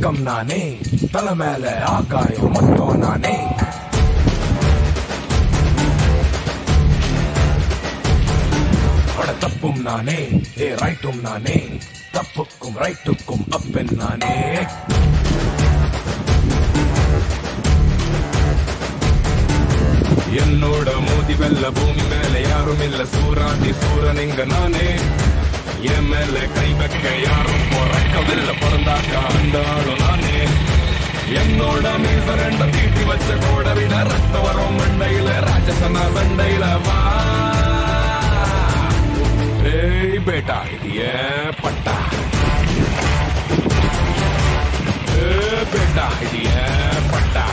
சிங்கம் நானே, தலை மேல ஆகாயம் மொத்தம் நானே. தப்பும் நானே, ரைட்டும் நானே, தப்புக்கும் ரைட்டுக்கும் அப்பன் நானே. என்னோட மோதி வெல்ல பூமி மேல யாரும் இல்ல, சூராதி சூரன் இங்க நானே. என் மேல கை வைக்க யாரும் பிறக்கவில்ல, பிறந்தாக்க அந்த ஆளும் நானே. என்னோட மீச ரெண்ட தீட்டி வச்ச கூட விட ரத்த வரும் மண்டையில, ராஜசனா சண்டையில வா. ஏய் பேட்டா இது ஏன் பட்டா, பேட்டா இது ஏன் பட்டா,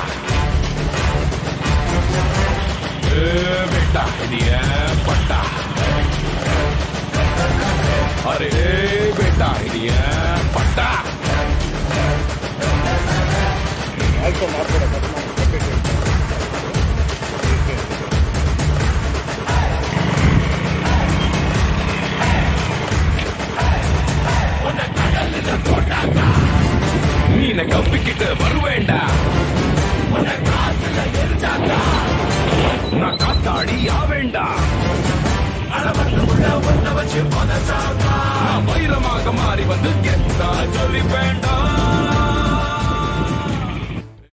बेटा दिया पट्टा, अरे बेटा दिया पट्टा. நீன கப்பிக்கிட்டு வருவேண்டா, நான் காத்தாடி ஆவேண்டா. நான் வைரமாக மாறி வந்து கெத்தா சொல்லி வேண்டாம்.